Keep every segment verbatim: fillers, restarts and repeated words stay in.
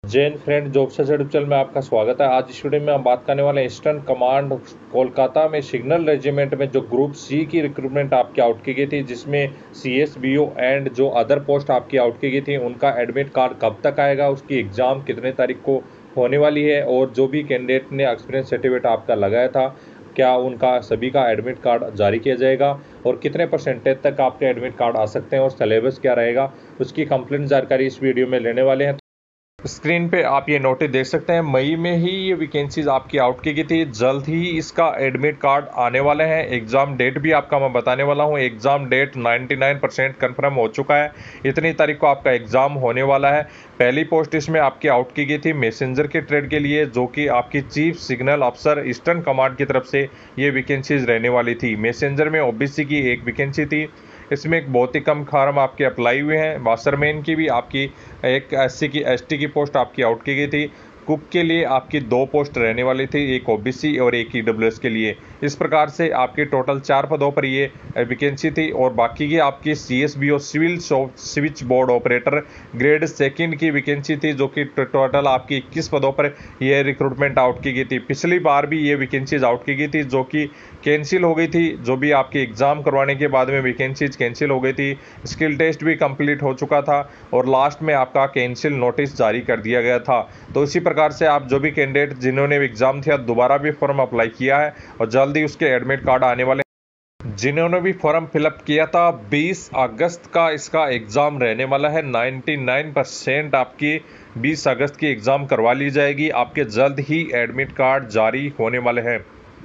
Jain friend job search YouTube channel में आपका स्वागत है। आज इस वीडियो में हम बात करने वाले हैं ईस्टर्न कमांड कोलकाता में सिग्नल रेजिमेंट में जो ग्रुप सी की रिक्रूटमेंट आपकी आउट की गई थी, जिसमें C S B O and जो अदर पोस्ट आपकी आउट की गई थी उनका एडमिट कार्ड कब तक आएगा, उसकी एग्ज़ाम कितने तारीख को होने वाली है, और जो भी कैंडिडेट ने एक्सपीरियंस सर्टिफिकेट आपका लगाया था क्या उनका सभी का एडमिट कार्ड जारी किया जाएगा और कितने परसेंटेज तक आपके एडमिट कार्ड आ सकते हैं और सिलेबस क्या रहेगा, उसकी कंप्लीट जानकारी इस वीडियो में लेने वाले हैं। स्क्रीन पे आप ये नोटिस देख सकते हैं, मई में ही ये वैकेंसीज आपकी आउट की गई थी। जल्द ही इसका एडमिट कार्ड आने वाले हैं। एग्ज़ाम डेट भी आपका मैं बताने वाला हूँ। एग्ज़ाम डेट निन्यानवे परसेंट कन्फर्म हो चुका है। इतनी तारीख को आपका एग्ज़ाम होने वाला है। पहली पोस्ट इसमें आपकी आउट की गई थी मैसेंजर के ट्रेड के लिए, जो कि आपकी चीफ सिग्नल अफसर ईस्टर्न कमांड की तरफ से ये वैकेंसीज रहने वाली थी। मैसेंजर में ओ बी सी की एक वैकेंसी थी। इसमें एक बहुत ही कम फार्म आपके अप्लाई हुए हैं। वाशरमैन की भी आपकी एक एससी की एसटी की पोस्ट आपकी आउट की गई थी। कुक के लिए आपकी दो पोस्ट रहने वाली थी, एक ओबीसी और एक ईडब्ल्यूएस के लिए। इस प्रकार से आपकी टोटल चार पदों पर ये वैकेंसी थी। और बाकी की आपकी CSBO civil switch board operator grade second की वैकेंसी थी, जो कि टोटल आपकी इक्कीस पदों पर यह रिक्रूटमेंट आउट की गई थी। पिछली बार भी ये वैकेंसीज आउट की गई थी, जो कि कैंसिल हो गई थी। जो भी आपके एग्ज़ाम करवाने के बाद में वैकेंसीज कैंसिल हो गई थी। स्किल टेस्ट भी कंप्लीट हो चुका था और लास्ट में आपका कैंसिल नोटिस जारी कर दिया गया था। तो इसी प्रकार से आप जो भी कैंडिडेट जिन्होंने एग्ज़ाम दिया दोबारा भी फॉर्म अप्लाई किया है और जल्द ही उसके एडमिट कार्ड आने वाले। जिन्होंने भी फॉर्म फिलअप किया था बीस अगस्त का इसका एग्ज़ाम रहने वाला है। निन्यानवे परसेंट आपकी बीस अगस्त की एग्ज़ाम करवा ली जाएगी। आपके जल्द ही एडमिट कार्ड जारी होने वाले हैं,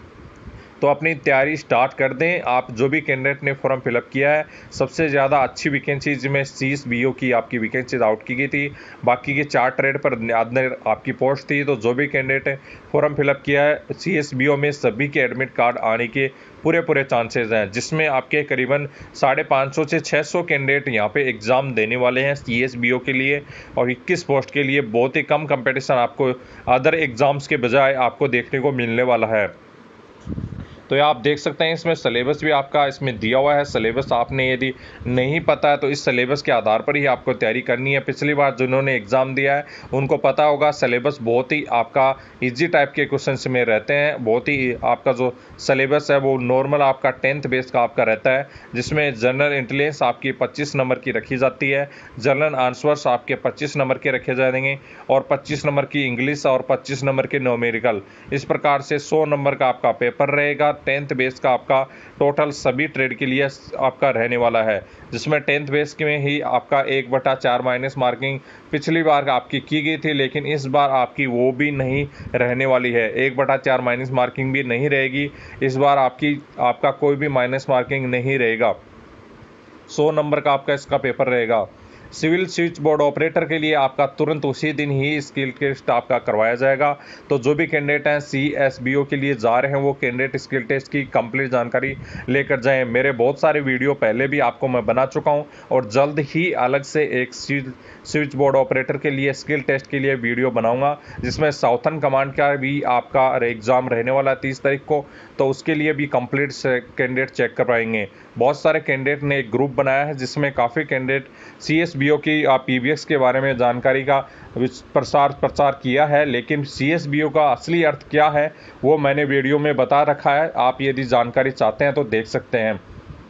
तो अपनी तैयारी स्टार्ट कर दें। आप जो भी कैंडिडेट ने फॉर्म फिलअप किया है, सबसे ज़्यादा अच्छी वैकेंसीज में सी एस बी ओ की आपकी वैकेंसीज आउट की गई थी। बाकी के चार ट्रेड पर अंदर आपकी पोस्ट थी। तो जो भी कैंडिडेट ने फॉर्म फिलअप किया है सी एस बी ओ में, सभी के एडमिट कार्ड आने के पूरे पूरे चांसेस हैं, जिसमें आपके करीबन साढ़े पाँच सौ से छः सौ कैंडिडेट यहाँ पे एग्ज़ाम देने वाले हैं सी एस बी ओ के लिए। और इक्कीस पोस्ट के लिए बहुत ही कम कंपटीशन आपको अदर एग्ज़ाम्स के बजाय आपको देखने को मिलने वाला है। तो ये आप देख सकते हैं, इसमें सिलेबस भी आपका इसमें दिया हुआ है। सिलेबस आपने यदि नहीं पता है तो इस सिलेबस के आधार पर ही आपको तैयारी करनी है। पिछली बार जिन्होंने एग्ज़ाम दिया है उनको पता होगा, सिलेबस बहुत ही आपका इजी टाइप के क्वेश्चंस में रहते हैं। बहुत ही आपका जो सिलेबस है वो नॉर्मल आपका टेंथ बेस का आपका रहता है, जिसमें जनरल इंटेलिजेंस आपकी पच्चीस नंबर की रखी जाती है, जनरल आंसर्स आपके पच्चीस नंबर के रखे जाएंगे, और पच्चीस नंबर की इंग्लिश और पच्चीस नंबर के न्यूमेरिकल। इस प्रकार से सौ नंबर का आपका पेपर रहेगा। टेंथ बेस का आपका टोटल सभी ट्रेड के लिए आपका रहने वाला है, जिसमें टेंथ बेस में ही आपका एक बटा चार माइनस मार्किंग पिछली बार आपकी की गई थी, लेकिन इस बार आपकी वो भी नहीं रहने वाली है। एक बटा चार माइनस मार्किंग भी नहीं रहेगी इस बार। आपकी आपका कोई भी माइनस मार्किंग नहीं रहेगा। सौ नंबर का आपका इसका पेपर रहेगा। सिविल स्विच बोर्ड ऑपरेटर के लिए आपका तुरंत उसी दिन ही स्किल टेस्ट आपका करवाया जाएगा। तो जो भी कैंडिडेट हैं सी एस बी ओ के लिए जा रहे हैं वो कैंडिडेट स्किल टेस्ट की कंप्लीट जानकारी लेकर जाएं। मेरे बहुत सारे वीडियो पहले भी आपको मैं बना चुका हूं और जल्द ही अलग से एक स्विच बोर्ड ऑपरेटर के लिए स्किल टेस्ट के लिए वीडियो बनाऊंगा, जिसमें साउथर्न कमांड का भी आपका एग्ज़ाम रहने वाला है तीस तारीख को। तो उसके लिए भी कंप्लीट कैंडिडेट चेक करवाएंगे। बहुत सारे कैंडिडेट ने एक ग्रुप बनाया है जिसमें काफ़ी candidate C S B O की आप पी बी एक्स के बारे में जानकारी का प्रसार प्रचार किया है, लेकिन सी एस बी ओ का असली अर्थ क्या है वो मैंने वीडियो में बता रखा है। आप यदि जानकारी चाहते हैं तो देख सकते हैं।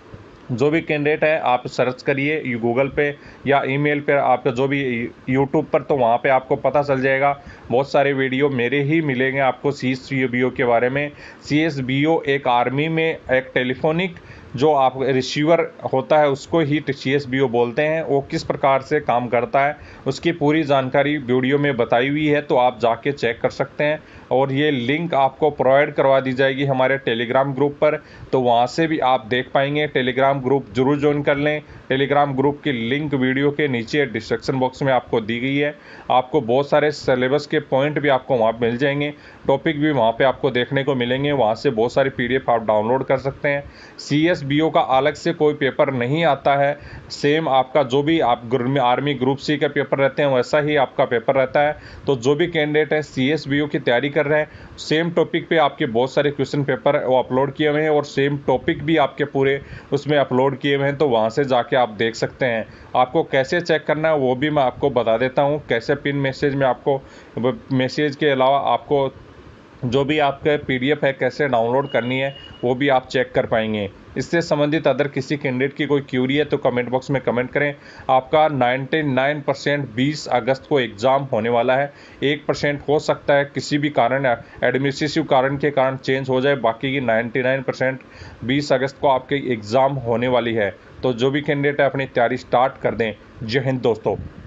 जो भी कैंडिडेट है आप सर्च करिए गूगल पे या ईमेल पे, आपका जो भी यूट्यूब पर, तो वहाँ पे आपको पता चल जाएगा। बहुत सारे वीडियो मेरे ही मिलेंगे आपको सी एस बी ओ के बारे में। सी एस बी ओ एक आर्मी में एक टेलीफोनिक जो आप रिसीवर होता है उसको ही सी एस बी ओ बोलते हैं। वो किस प्रकार से काम करता है उसकी पूरी जानकारी वीडियो में बताई हुई है, तो आप जाके चेक कर सकते हैं। और ये लिंक आपको प्रोवाइड करवा दी जाएगी हमारे टेलीग्राम ग्रुप पर, तो वहाँ से भी आप देख पाएंगे। टेलीग्राम ग्रुप जरूर ज्वाइन कर लें। टेलीग्राम ग्रुप की लिंक वीडियो के नीचे डिस्क्रिप्शन बॉक्स में आपको दी गई है। आपको बहुत सारे सिलेबस के पॉइंट भी आपको वहाँ मिल जाएंगे, टॉपिक भी वहाँ पे आपको देखने को मिलेंगे। वहाँ से बहुत सारी पी डी एफ आप डाउनलोड कर सकते हैं। C S S B O का अलग से कोई पेपर नहीं आता है। सेम आपका जो भी आप आर्मी ग्रुप सी का पेपर रहते हैं वैसा ही आपका पेपर रहता है। तो जो भी कैंडिडेट है सी एस बी ओ की तैयारी कर रहे हैं, सेम टॉपिक पे आपके बहुत सारे क्वेश्चन पेपर वो अपलोड किए हुए हैं और सेम टॉपिक भी आपके पूरे उसमें अपलोड किए हुए हैं। तो वहाँ से जाके आप देख सकते हैं। आपको कैसे चेक करना है वो भी मैं आपको बता देता हूँ। कैसे पिन मैसेज में आपको मैसेज के अलावा आपको जो भी आपके पी डी एफ है कैसे डाउनलोड करनी है वो भी आप चेक कर पाएंगे। इससे संबंधित अगर किसी कैंडिडेट की कोई क्यूरी है तो कमेंट बॉक्स में कमेंट करें। आपका निन्यानवे परसेंट बीस अगस्त को एग्ज़ाम होने वाला है। एक परसेंट हो सकता है किसी भी कारण एडमिनिस्ट्रेटिव कारण के कारण चेंज हो जाए, बाकी की निन्यानवे परसेंट बीस अगस्त को आपके एग्ज़ाम होने वाली है। तो जो भी कैंडिडेट है अपनी तैयारी स्टार्ट कर दें। जय हिंद दोस्तों।